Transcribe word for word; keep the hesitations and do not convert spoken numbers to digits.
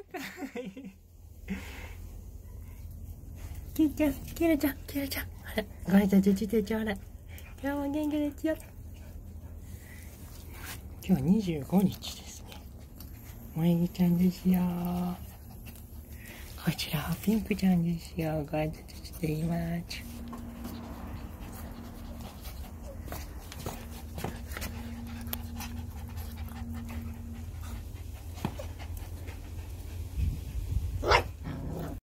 かわいい。キュウちゃん、キュウちゃん、キュウちゃん。あら、ご挨拶してちょうだい。今日も元気ですよ。今日にじゅうごにちですね。萌木ちゃんですよ。こちらはピンクちゃんですよ。ご挨拶しています。